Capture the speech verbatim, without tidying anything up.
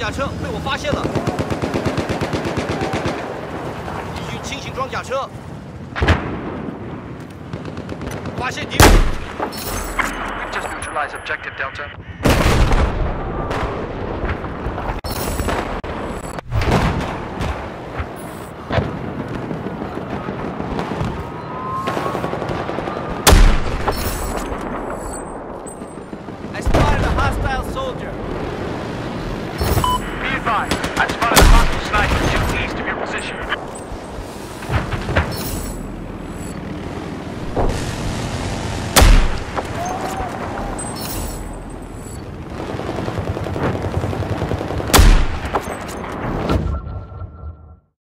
甲车被我发现了，敌军轻型装甲车，发现敌人。 We've just neutralized objective Delta. I spotted a hostile soldier. Be advised.